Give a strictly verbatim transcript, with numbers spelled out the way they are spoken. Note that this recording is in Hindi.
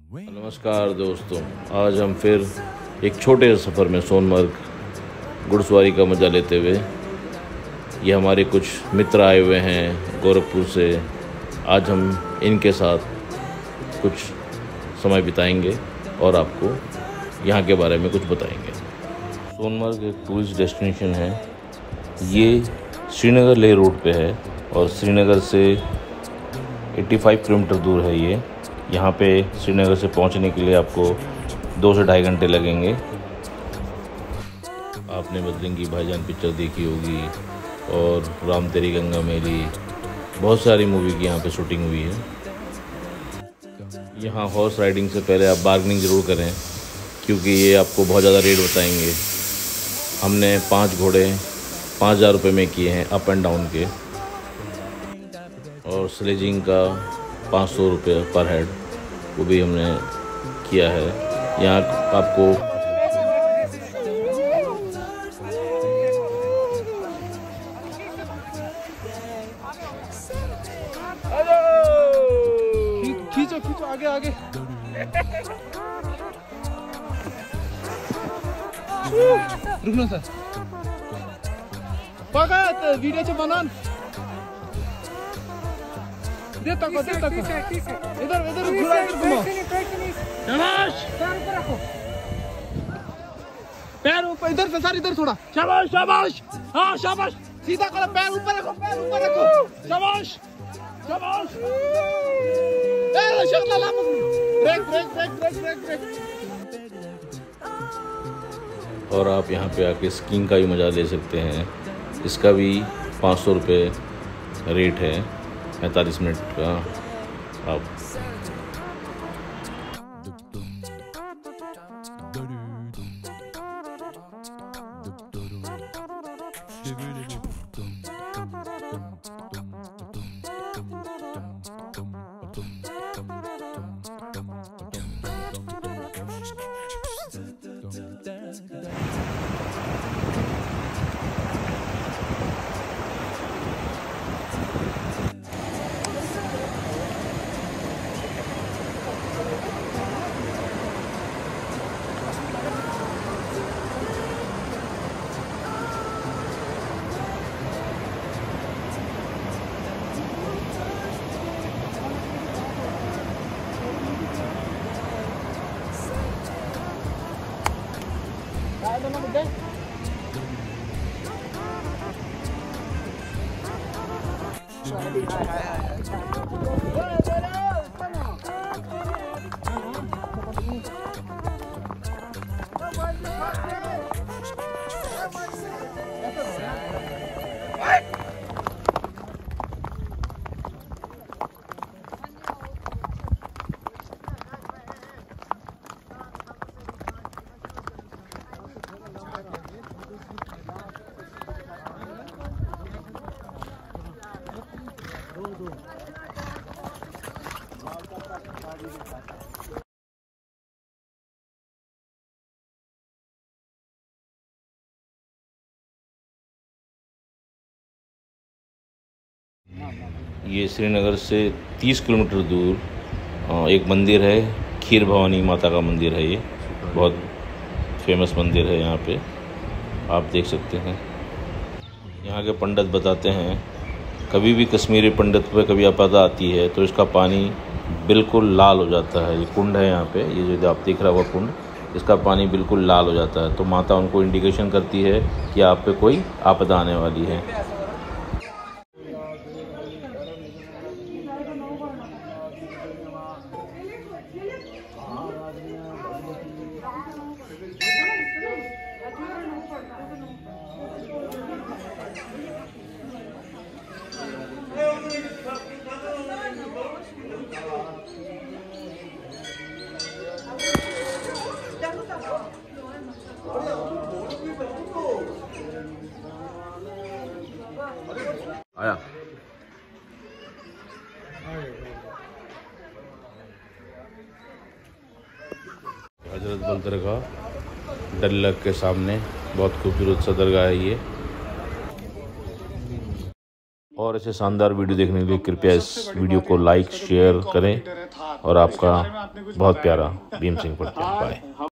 नमस्कार दोस्तों, आज हम फिर एक छोटे सफ़र में सोनमर्ग घुड़सवारी का मज़ा लेते हुए, ये हमारे कुछ मित्र आए हुए हैं गोरखपुर से। आज हम इनके साथ कुछ समय बिताएंगे और आपको यहाँ के बारे में कुछ बताएंगे। सोनमर्ग एक टूरिस्ट डेस्टिनेशन है। ये श्रीनगर लेह रोड पे है और श्रीनगर से पचासी किलोमीटर दूर है ये। यहाँ पे श्रीनगर से पहुँचने के लिए आपको दो से ढाई घंटे लगेंगे। आपने बजरंगी भाईजान पिक्चर देखी होगी और राम तेरी गंगा मैली, बहुत सारी मूवी की यहाँ पे शूटिंग हुई है। यहाँ हॉर्स राइडिंग से पहले आप बार्गेनिंग ज़रूर करें, क्योंकि ये आपको बहुत ज़्यादा रेट बताएंगे। हमने पाँच घोड़े पाँच हज़ार रुपये में किए हैं अप एंड डाउन के, और स्लेजिंग का पाँच सौ रुपये पर हेड वो भी हमने किया है। यहाँ आपको खींचो खींचो आगे आगे रुकना सर पकड़ वीडियो बनान दे तको दे तको इधर इधर घुमा इधर घुमाओ। शाबाश, पैर ऊपर इधर से सर इधर थोड़ा। शाबाश शाबाश, हाँ शाबाश, सीधा करो, पैर ऊपर रखो, पैर ऊपर रखो। शाबाश शाबाश, ए शक्ल ला break break break break break break. और आप यहाँ पे आके स्कीइंग का भी मज़ा ले सकते हैं। इसका भी पाँच सौ रुपये रेट है, पैंतालीस मिनट का। आप ये श्रीनगर से तीस किलोमीटर दूर एक मंदिर है, खीर भवानी माता का मंदिर है। ये बहुत फेमस मंदिर है। यहाँ पे आप देख सकते हैं। यहाँ के पंडित बताते हैं, कभी भी कश्मीरी पंडित पे कभी आपदा आती है तो इसका पानी बिल्कुल लाल हो जाता है। ये कुंड है यहाँ पे, ये जो आप देख रहा हुआ कुंड, इसका पानी बिल्कुल लाल हो जाता है। तो माता उनको इंडिकेशन करती है कि आप पे कोई आपदा आने वाली है। आया हजरत बल दरगाह डल लेक के सामने बहुत खूबसूरत सा दरगाह है ये। और ऐसे शानदार वीडियो देखने के लिए कृपया इस वीडियो को लाइक शेयर करें और आपका बहुत प्यारा भीम सिंह पटेल। बाय।